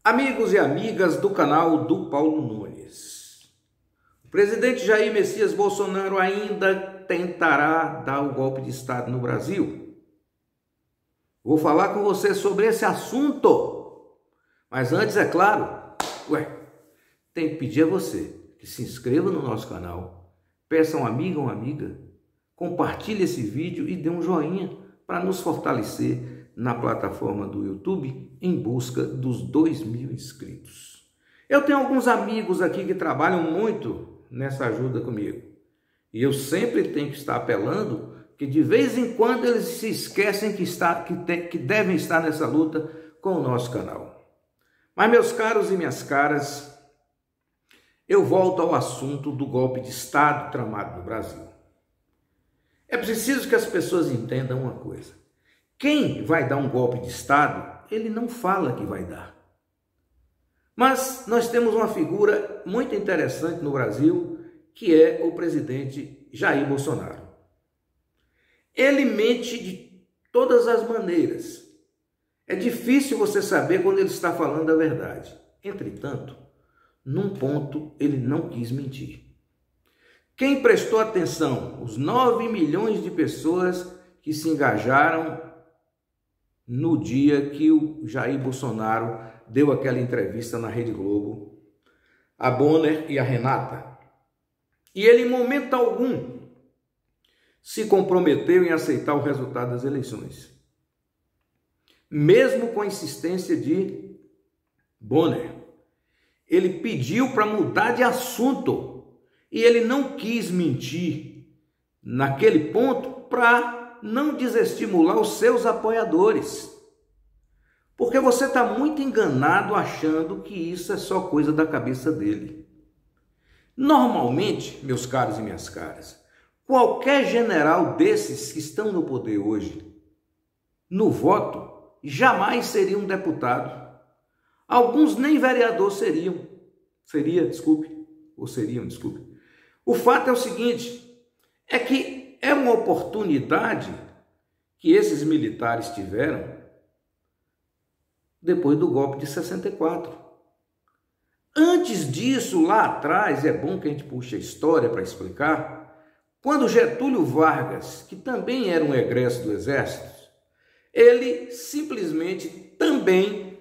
Amigos e amigas do canal do Paulo Nunes, o presidente Jair Messias Bolsonaro ainda tentará dar o golpe de Estado no Brasil. Vou falar com você sobre esse assunto, mas antes, é claro, tem que pedir a você que se inscreva no nosso canal, peça um amigo ou uma amiga, compartilhe esse vídeo e dê um joinha para nos fortalecer na plataforma do YouTube em busca dos 2.000 inscritos. Eu tenho alguns amigos aqui que trabalham muito nessa ajuda comigo. E eu sempre tenho que estar apelando que de vez em quando eles se esquecem que devem estar nessa luta com o nosso canal. Mas, meus caros e minhas caras, eu volto ao assunto do golpe de Estado tramado no Brasil. É preciso que as pessoas entendam uma coisa. Quem vai dar um golpe de Estado, ele não fala que vai dar. Mas nós temos uma figura muito interessante no Brasil, que é o presidente Jair Bolsonaro. Ele mente de todas as maneiras. É difícil você saber quando ele está falando a verdade. Entretanto, num ponto ele não quis mentir. Quem prestou atenção? Os 9 milhões de pessoas que se engajaram no dia que o Jair Bolsonaro deu aquela entrevista na Rede Globo, a Bonner e a Renata. E ele, em momento algum, se comprometeu em aceitar o resultado das eleições. Mesmo com a insistência de Bonner, ele pediu para mudar de assunto e ele não quis mentir naquele ponto para não desestimular os seus apoiadores. Porque você está muito enganado achando que isso é só coisa da cabeça dele. Normalmente, meus caros e minhas caras, qualquer general desses que estão no poder hoje, no voto, jamais seria um deputado. Alguns nem vereador seriam. Desculpe. O fato é o seguinte, é que é uma oportunidade que esses militares tiveram depois do golpe de 64. Antes disso, lá atrás, é bom que a gente puxe a história para explicar, quando Getúlio Vargas, que também era um egresso do Exército, ele simplesmente também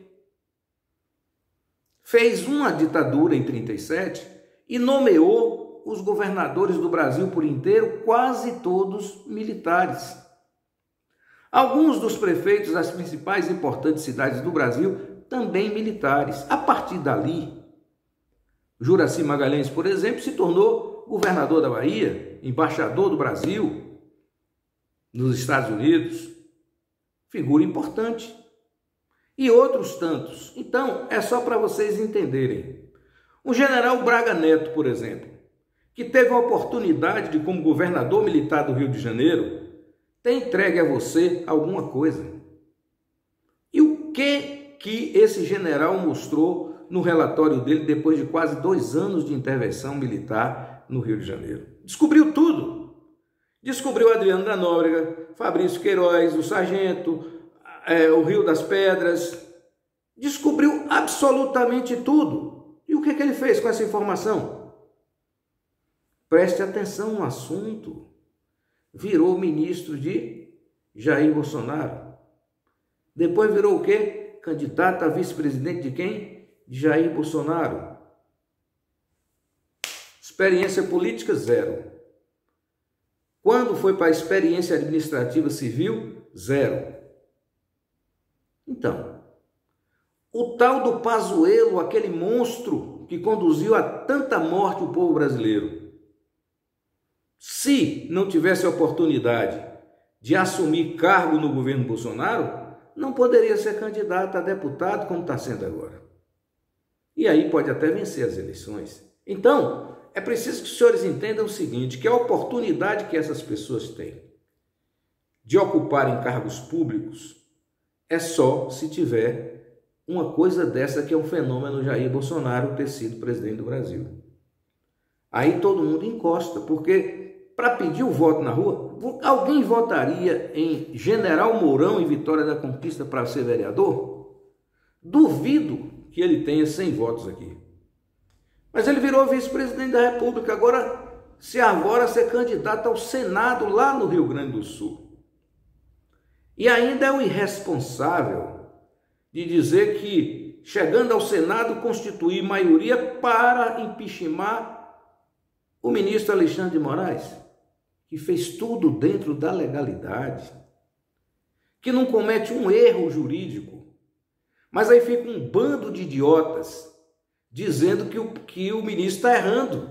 fez uma ditadura em 37 e nomeou os governadores do Brasil por inteiro, quase todos militares. Alguns dos prefeitos das principais e importantes cidades do Brasil, também militares. A partir dali, Juracy Magalhães, por exemplo, se tornou governador da Bahia, embaixador do Brasil nos Estados Unidos, figura importante. E outros tantos. Então, é só para vocês entenderem. O general Braga Neto, por exemplo, que teve a oportunidade de, como governador militar do Rio de Janeiro, ter entregue a você alguma coisa. E o que esse general mostrou no relatório dele depois de quase 2 anos de intervenção militar no Rio de Janeiro? Descobriu tudo. Descobriu Adriano da Nóbrega, Fabrício Queiroz, o Sargento, o Rio das Pedras. Descobriu absolutamente tudo. E o que ele fez com essa informação? Preste atenção no assunto. Virou ministro de Jair Bolsonaro. Depois virou o quê? Candidato a vice-presidente de quem? De Jair Bolsonaro. Experiência política, 0. Quando foi para a experiência administrativa civil, 0. Então, o tal do Pazuello, aquele monstro que conduziu a tanta morte o povo brasileiro, se não tivesse a oportunidade de assumir cargo no governo Bolsonaro, não poderia ser candidato a deputado como está sendo agora. E aí pode até vencer as eleições. Então, é preciso que os senhores entendam o seguinte, que a oportunidade que essas pessoas têm de ocuparem cargos públicos é só se tiver uma coisa dessa que é um fenômeno Jair Bolsonaro ter sido presidente do Brasil. Aí todo mundo encosta, porque para pedir o voto na rua, alguém votaria em General Mourão e Vitória da Conquista para ser vereador? Duvido que ele tenha 100 votos aqui. Mas ele virou vice-presidente da República, agora se arvora a ser candidato ao Senado lá no Rio Grande do Sul. E ainda é o irresponsável de dizer que, chegando ao Senado, constituir maioria para impeachmentar o ministro Alexandre de Moraes, que fez tudo dentro da legalidade, que não comete um erro jurídico, mas aí fica um bando de idiotas dizendo que o ministro está errando.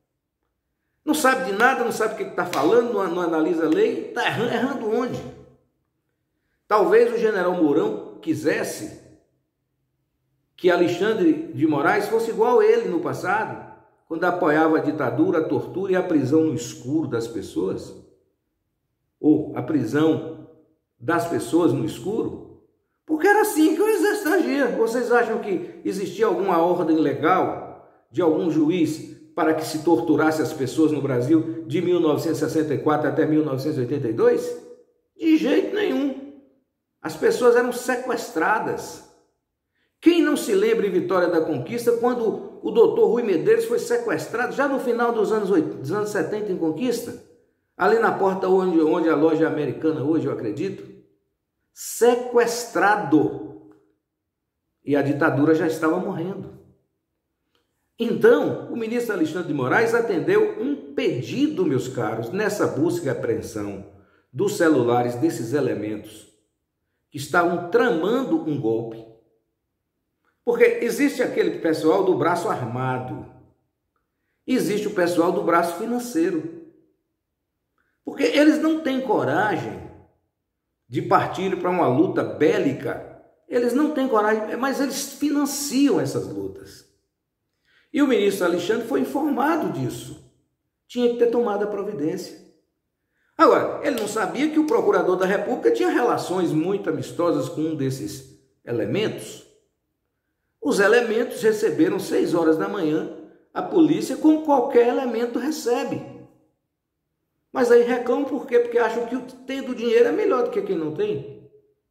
Não sabe de nada, não sabe o que está falando, não analisa a lei, está errando onde? Talvez o general Mourão quisesse que Alexandre de Moraes fosse igual a ele no passado, quando apoiava a ditadura, a tortura e a prisão no escuro das pessoas, ou a prisão das pessoas no escuro, porque era assim que o exército agia. Vocês acham que existia alguma ordem legal de algum juiz para que se torturasse as pessoas no Brasil de 1964 até 1982? De jeito nenhum. As pessoas eram sequestradas. Quem não se lembra em Vitória da Conquista, quando o doutor Rui Medeiros foi sequestrado, já no final dos anos 70 em Conquista, ali na porta onde a loja americana hoje, eu acredito, sequestrado. E a ditadura já estava morrendo. Então, o ministro Alexandre de Moraes atendeu um pedido, meus caros, nessa busca e apreensão dos celulares desses elementos que estavam tramando um golpe. Porque existe aquele pessoal do braço armado, existe o pessoal do braço financeiro. Porque eles não têm coragem de partir para uma luta bélica, eles não têm coragem, mas eles financiam essas lutas. E o ministro Alexandre foi informado disso, tinha que ter tomado a providência. Agora, ele não sabia que o procurador da República tinha relações muito amistosas com um desses elementos. Os elementos receberam 6 horas da manhã a polícia, como qualquer elemento recebe. Mas aí reclamam por quê? Porque acham que o que tem do dinheiro é melhor do que quem não tem.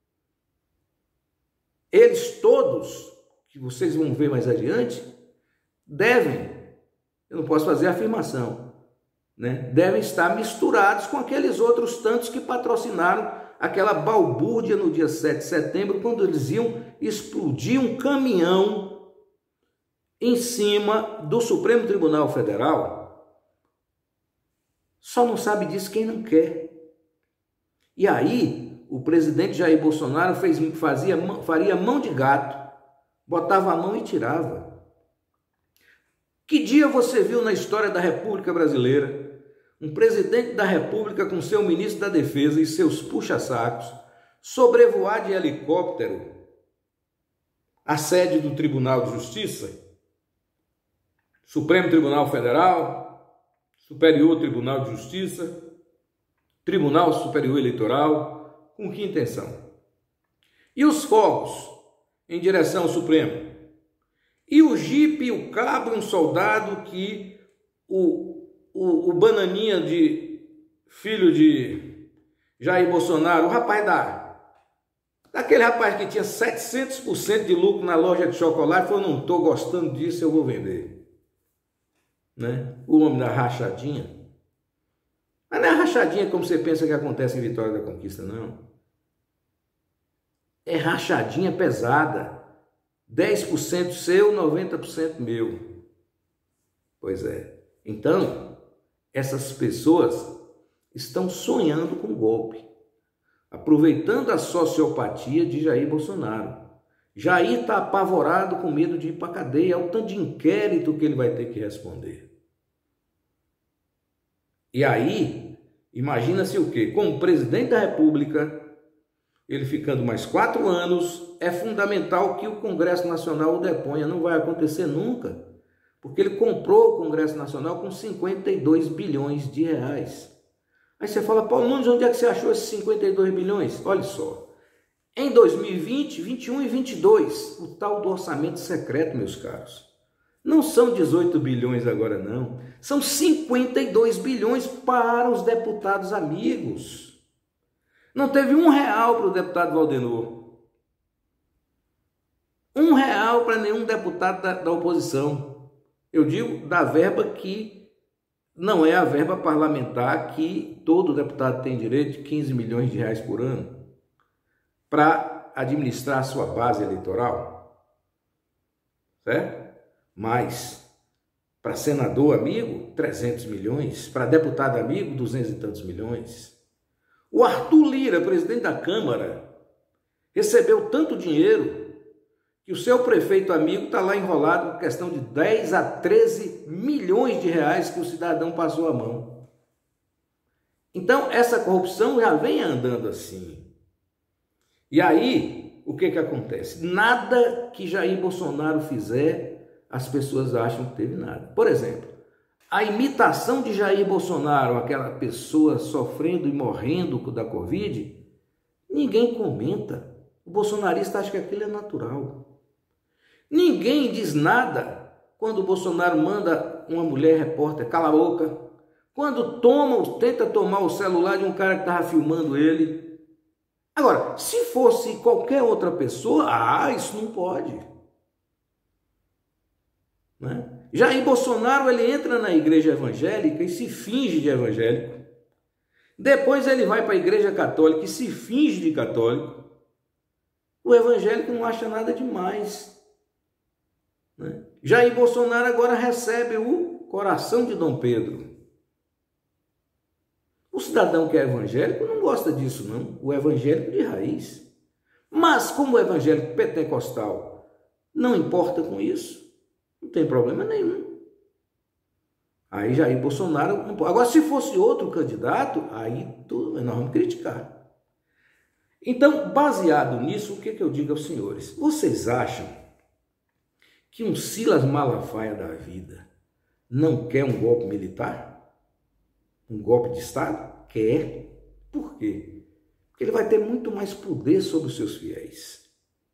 Eles todos, que vocês vão ver mais adiante, devem, eu não posso fazer afirmação, né? Devem estar misturados com aqueles outros tantos que patrocinaram aquela balbúrdia no dia 7 de setembro, quando eles iam explodir um caminhão em cima do Supremo Tribunal Federal. Só não sabe disso quem não quer. E aí, o presidente Jair Bolsonaro faria mão de gato, botava a mão e tirava. Que dia você viu na história da República Brasileira um presidente da República com seu ministro da Defesa e seus puxa-sacos sobrevoar de helicóptero a sede do Tribunal de Justiça, Supremo Tribunal Federal, Superior Tribunal de Justiça, Tribunal Superior Eleitoral, com que intenção? E os fogos em direção ao Supremo? E o jipe, o cabo, um soldado que o bananinha de filho de Jair Bolsonaro, o rapaz daquele rapaz que tinha 700% de lucro na loja de chocolate, falou, não estou gostando disso, eu vou vender. Né? O homem da rachadinha. Mas não é a rachadinha como você pensa que acontece em Vitória da Conquista, não. É rachadinha pesada. 10% seu, 90% meu. Pois é. Então, essas pessoas estão sonhando com golpe, aproveitando a sociopatia de Jair Bolsonaro. Jair está apavorado com medo de ir para a cadeia, é o tanto de inquérito que ele vai ter que responder. E aí, imagina-se o quê? Como presidente da República, ele ficando mais 4 anos, é fundamental que o Congresso Nacional o deponha. Não vai acontecer nunca, porque ele comprou o Congresso Nacional com 52 bilhões de reais. Aí você fala, Paulo Nunes, onde é que você achou esses 52 bilhões? Olha só. Em 2020, 21 e 22, o tal do orçamento secreto, meus caros, não são 18 bilhões agora não, são 52 bilhões para os deputados amigos. Não teve R$1 para o deputado Valdenor. R$ 1 para nenhum deputado da oposição. Eu digo da verba que não é a verba parlamentar que todo deputado tem direito de 15 milhões de reais por ano para administrar a sua base eleitoral, certo? Mas para senador amigo, 300 milhões, para deputado amigo, 200 e tantos milhões. O Arthur Lira, presidente da Câmara, recebeu tanto dinheiro que o seu prefeito amigo está lá enrolado com questão de 10 a 13 milhões de reais que o cidadão passou a mão. Então, essa corrupção já vem andando assim. E aí, o que acontece? Nada que Jair Bolsonaro fizer, as pessoas acham que teve nada. Por exemplo, a imitação de Jair Bolsonaro, aquela pessoa sofrendo e morrendo da Covid, ninguém comenta. O bolsonarista acha que aquilo é natural. Ninguém diz nada quando o Bolsonaro manda uma mulher repórter cala a boca, quando tenta tomar o celular de um cara que estava filmando ele. Agora, se fosse qualquer outra pessoa, isso não pode. Né? Jair Bolsonaro, ele entra na igreja evangélica e se finge de evangélico. Depois ele vai para a igreja católica e se finge de católico. O evangélico não acha nada demais. Né? Jair Bolsonaro agora recebe o coração de Dom Pedro. O cidadão que é evangélico não gosta disso, não. O evangélico de raiz. Mas como o evangélico pentecostal não importa com isso, não tem problema nenhum. Aí Jair Bolsonaro não pode. Agora, se fosse outro candidato, aí nós vamos criticar. Então, baseado nisso, o que eu digo aos senhores? Vocês acham que um Silas Malafaia da vida não quer um golpe militar? Um golpe de Estado? Quer. Por quê? Porque ele vai ter muito mais poder sobre os seus fiéis.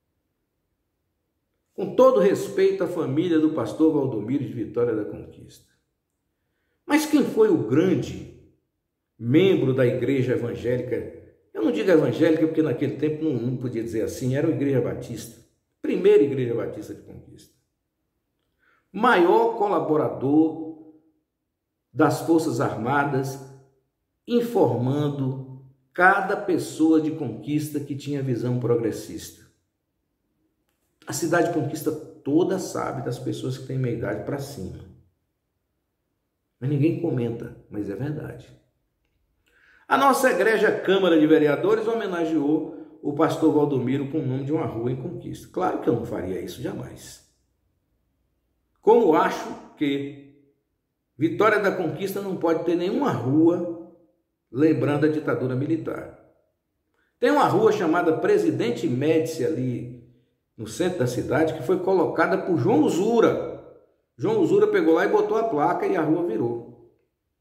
Com todo respeito à família do pastor Valdomiro de Vitória da Conquista. Mas quem foi o grande membro da igreja evangélica? Eu não digo evangélica porque naquele tempo não podia dizer assim, era a Igreja Batista. Primeira Igreja Batista de Conquista. Maior colaborador das Forças Armadas, informando cada pessoa de Conquista que tinha visão progressista. A cidade de Conquista toda sabe das pessoas que têm meia idade para cima. Mas ninguém comenta, mas é verdade. A nossa egregia Câmara de Vereadores homenageou o pastor Valdomiro com o nome de uma rua em Conquista. Claro que eu não faria isso jamais. Como acho que Vitória da Conquista não pode ter nenhuma rua lembrando a ditadura militar. Tem uma rua chamada Presidente Médici ali no centro da cidade que foi colocada por João Usura. João Usura pegou lá e botou a placa e a rua virou.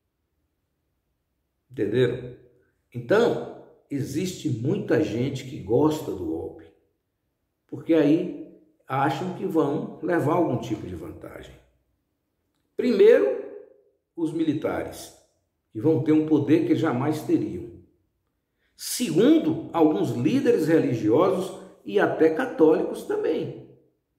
Entenderam? Então, existe muita gente que gosta do golpe, porque aí acham que vão levar algum tipo de vantagem. Primeiro, os militares, que vão ter um poder que jamais teriam. Segundo, alguns líderes religiosos e até católicos também.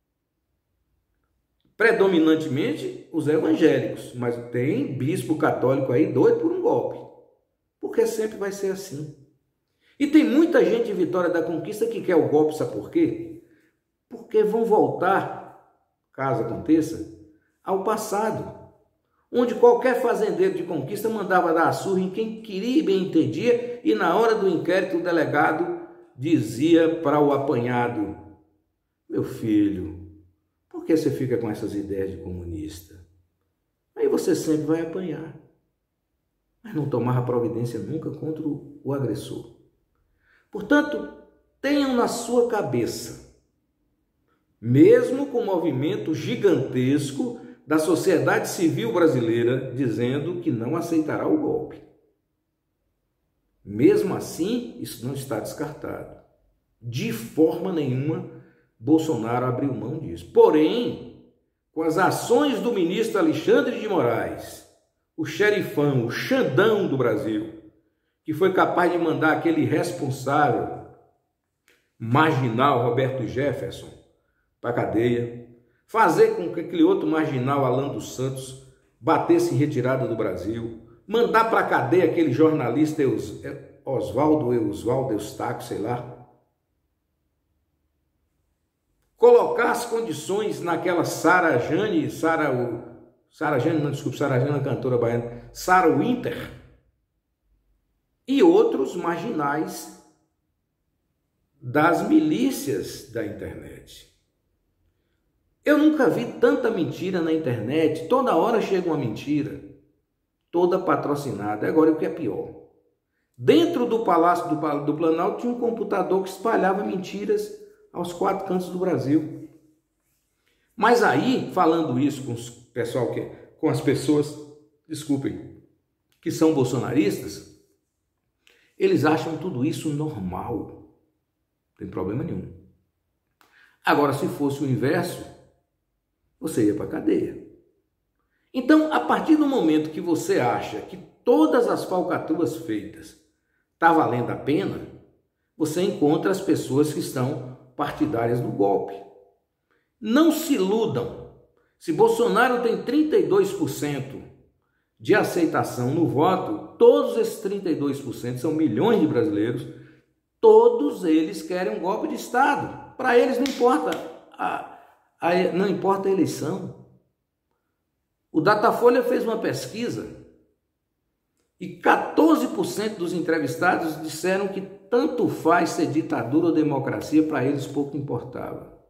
Predominantemente os evangélicos, mas tem bispo católico aí doido por um golpe, porque sempre vai ser assim. E tem muita gente em Vitória da Conquista que quer o golpe, sabe por quê? Porque vão voltar, caso aconteça, ao passado, onde qualquer fazendeiro de Conquista mandava dar a surra em quem queria e bem entendia, e na hora do inquérito o delegado dizia para o apanhado: meu filho, por que você fica com essas ideias de comunista? Aí você sempre vai apanhar. Mas não tomava providência nunca contra o agressor. Portanto, tenham na sua cabeça, mesmo com o movimento gigantesco da sociedade civil brasileira dizendo que não aceitará o golpe. Mesmo assim, isso não está descartado. De forma nenhuma, Bolsonaro abriu mão disso. Porém, com as ações do ministro Alexandre de Moraes, o xerifão, o Xandão do Brasil, que foi capaz de mandar aquele responsável marginal, Roberto Jefferson, para a cadeia, fazer com que aquele outro marginal, Alan dos Santos, batesse em retirada do Brasil, mandar para a cadeia aquele jornalista Oswaldo Eustáquio, sei lá, colocar as condições naquela Sara Jane, cantora baiana, Sara Winter, e outros marginais das milícias da internet. Eu nunca vi tanta mentira na internet, toda hora chega uma mentira, toda patrocinada. Agora, o que é pior? Dentro do Palácio do Planalto tinha um computador que espalhava mentiras aos 4 cantos do Brasil. Mas aí, falando isso com as pessoas, desculpem, que são bolsonaristas, eles acham tudo isso normal. Não tem problema nenhum. Agora, se fosse o inverso, você ia para a cadeia. Então, a partir do momento que você acha que todas as falcatruas feitas tá valendo a pena, você encontra as pessoas que estão partidárias do golpe. Não se iludam. Se Bolsonaro tem 32% de aceitação no voto, todos esses 32% são milhões de brasileiros, todos eles querem um golpe de Estado. Para eles não importa não importa a eleição. O Datafolha fez uma pesquisa e 14% dos entrevistados disseram que tanto faz ser ditadura ou democracia, para eles pouco importava.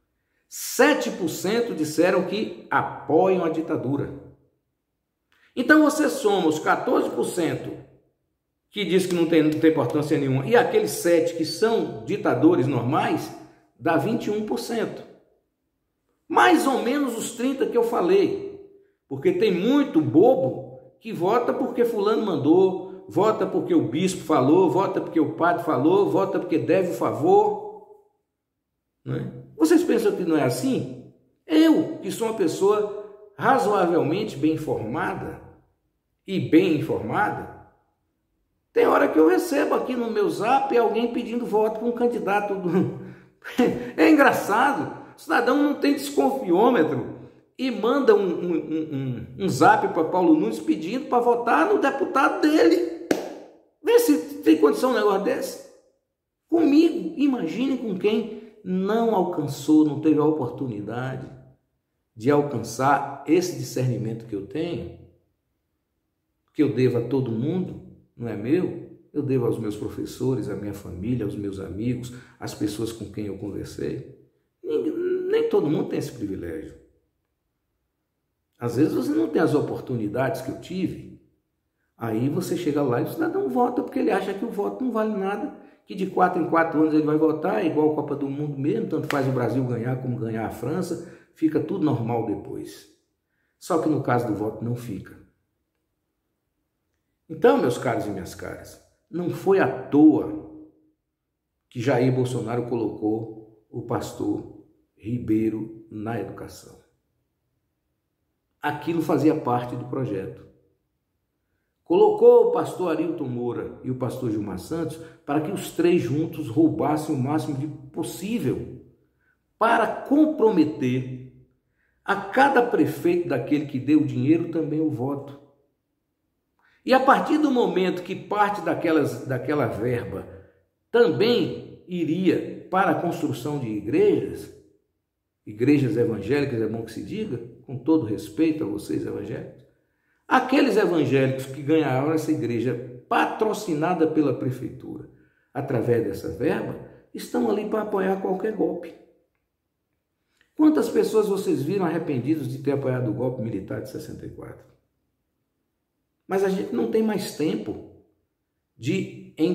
7% disseram que apoiam a ditadura. Então você soma os 14% que diz que não tem importância nenhuma e aqueles 7% que são ditadores normais, dá 21%. Mais ou menos os 30% que eu falei, porque tem muito bobo que vota porque fulano mandou, vota porque o bispo falou, vota porque o padre falou, vota porque deve o favor. Não é? Vocês pensam que não é assim? Eu, que sou uma pessoa razoavelmente bem informada e bem informada, tem hora que eu recebo aqui no meu zap alguém pedindo voto para um candidato. É engraçado. O cidadão não tem desconfiômetro e manda um zap para Paulo Nunes pedindo para votar no deputado dele. Vê se tem condição um negócio desse. Comigo, imagine com quem não alcançou, não teve a oportunidade de alcançar esse discernimento que eu tenho, que eu devo a todo mundo, não é meu? Eu devo aos meus professores, à minha família, aos meus amigos, às pessoas com quem eu conversei. Nem todo mundo tem esse privilégio. Às vezes você não tem as oportunidades que eu tive. Aí você chega lá e o cidadão vota porque ele acha que o voto não vale nada, que de 4 em 4 anos ele vai votar, é igual a Copa do Mundo mesmo, tanto faz o Brasil ganhar como ganhar a França, fica tudo normal depois. Só que no caso do voto não fica. Então, meus caros e minhas caras, não foi à toa que Jair Bolsonaro colocou o pastor Ribeiro na educação. Aquilo fazia parte do projeto. Colocou o pastor Arilton Moura e o pastor Gilmar Santos para que os 3 juntos roubassem o máximo de possível para comprometer a cada prefeito daquele que deu dinheiro também o voto. E a partir do momento que parte daquela verba também iria para a construção de igrejas evangélicas, é bom que se diga, com todo respeito a vocês evangélicos, aqueles evangélicos que ganharam essa igreja patrocinada pela prefeitura através dessa verba, estão ali para apoiar qualquer golpe. Quantas pessoas vocês viram arrependidos de ter apoiado o golpe militar de 64? Mas a gente não tem mais tempo de, em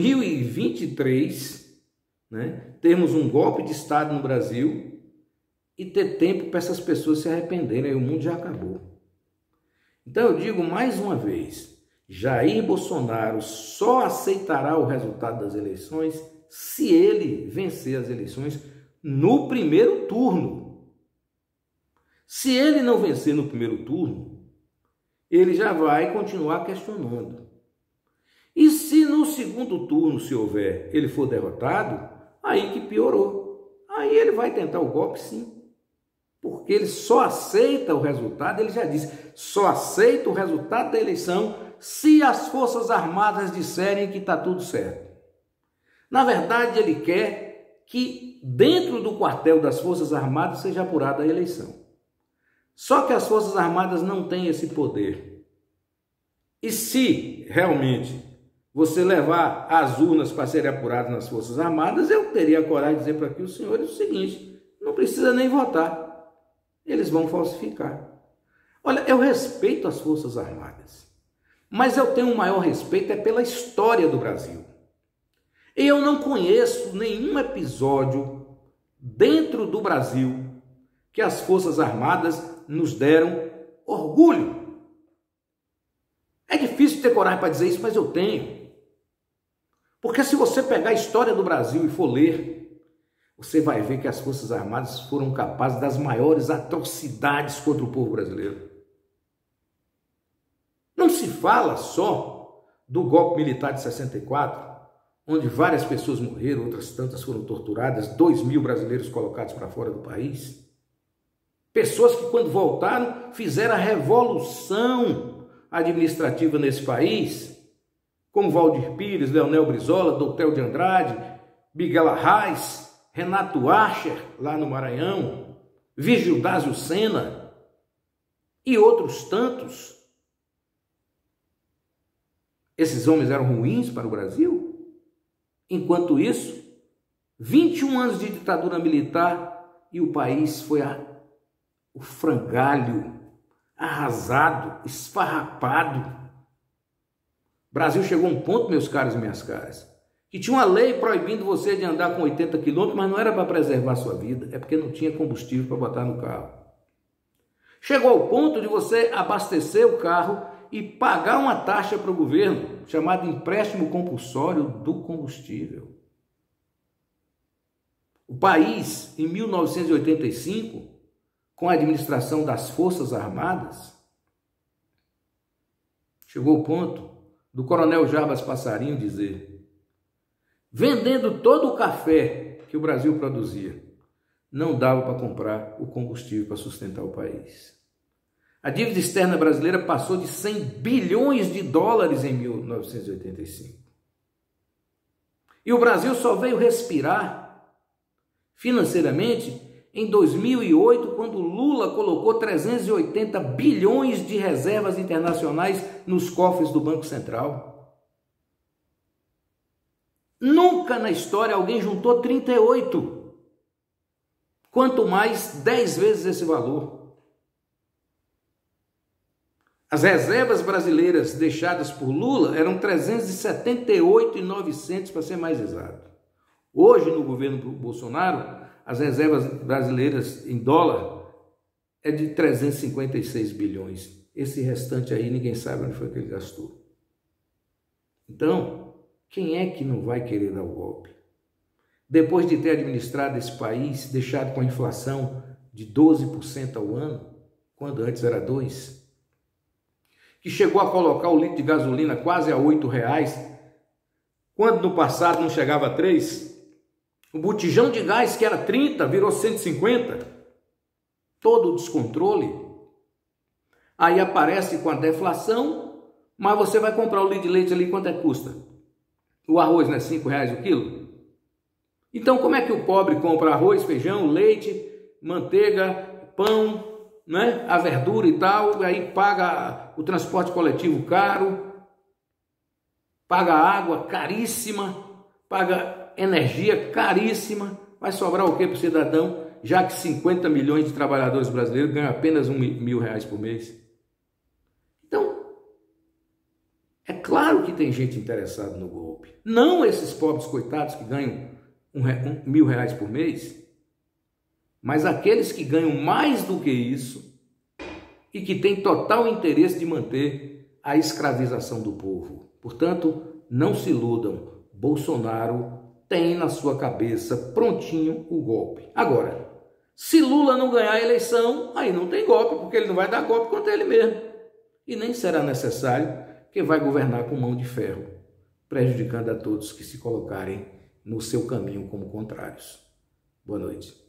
2023, termos um golpe de Estado no Brasil e ter tempo para essas pessoas se arrependerem. Aí o mundo já acabou. Então eu digo mais uma vez, Jair Bolsonaro só aceitará o resultado das eleições se ele vencer as eleições no primeiro turno. Se ele não vencer no primeiro turno, ele já vai continuar questionando. E se no segundo turno, se houver, ele for derrotado, aí que piorou. aí ele vai tentar o golpe sim. Porque ele só aceita o resultado, ele já disse, só aceita o resultado da eleição se as Forças Armadas disserem que está tudo certo. Na verdade, ele quer que dentro do quartel das Forças Armadas seja apurada a eleição. Só que as Forças Armadas não têm esse poder. E se realmente você levar as urnas para serem apuradas nas Forças Armadas, eu teria a coragem de dizer para aqui os senhores o seguinte, não precisa nem votar. Eles vão falsificar. Olha, eu respeito as Forças Armadas, mas eu tenho um maior respeito pela história do Brasil. Eu não conheço nenhum episódio dentro do Brasil que as Forças Armadas nos deram orgulho. É difícil ter coragem para dizer isso, mas eu tenho. Porque se você pegar a história do Brasil e for ler, você vai ver que as Forças Armadas foram capazes das maiores atrocidades contra o povo brasileiro. Não se fala só do golpe militar de 64, onde várias pessoas morreram, outras tantas foram torturadas, 2.000 brasileiros colocados para fora do país. Pessoas que, quando voltaram, fizeram a revolução administrativa nesse país, como Valdir Pires, Leonel Brizola, Doutel de Andrade, Miguel Arraes, Renato Archer, lá no Maranhão, Vigildásio Sena e outros tantos. Esses homens eram ruins para o Brasil? Enquanto isso, 21 anos de ditadura militar e o país foi o frangalho, arrasado, esfarrapado. O Brasil chegou a um ponto, meus caros e minhas caras, que tinha uma lei proibindo você de andar com 80 quilômetros, mas não era para preservar a sua vida, é porque não tinha combustível para botar no carro. Chegou ao ponto de você abastecer o carro e pagar uma taxa para o governo, chamada empréstimo compulsório do combustível. O país, em 1985, com a administração das Forças Armadas, chegou ao ponto do coronel Jarbas Passarinho dizer: vendendo todo o café que o Brasil produzia, não dava para comprar o combustível para sustentar o país. A dívida externa brasileira passou de 100 bilhões de dólares em 1985. E o Brasil só veio respirar financeiramente em 2008, quando Lula colocou 380 bilhões de reservas internacionais nos cofres do Banco Central. Nunca na história alguém juntou 38, quanto mais 10 vezes esse valor. As reservas brasileiras deixadas por Lula eram 378.900 para ser mais exato. Hoje, no governo Bolsonaro, as reservas brasileiras em dólar é de 356 bilhões. Esse restante aí ninguém sabe onde foi que ele gastou. Então, quem é que não vai querer dar o golpe? Depois de ter administrado esse país, deixado com a inflação de 12% ao ano, quando antes era 2%, que chegou a colocar o litro de gasolina quase a R$8, quando no passado não chegava a 3%, o botijão de gás que era 30 virou 150, todo o descontrole. Aí aparece com a deflação, mas você vai comprar o litro de leite ali, quanto é que custa? O arroz não é R$5 o quilo? Então como é que o pobre compra arroz, feijão, leite, manteiga, pão, né? A verdura e tal, aí paga o transporte coletivo caro, paga água caríssima, paga energia caríssima, vai sobrar o que para o cidadão, já que 50 milhões de trabalhadores brasileiros ganham apenas R$1.000 por mês? Então, é claro que tem gente interessada no golpe. Não esses pobres coitados que ganham R$1.000 por mês, mas aqueles que ganham mais do que isso e que têm total interesse de manter a escravização do povo. Portanto, não se iludam, Bolsonaro tem na sua cabeça prontinho o golpe. Agora, se Lula não ganhar a eleição, aí não tem golpe, porque ele não vai dar golpe contra ele mesmo. E nem será necessário, que vai governar com mão de ferro, prejudicando a todos que se colocarem no seu caminho como contrários. Boa noite.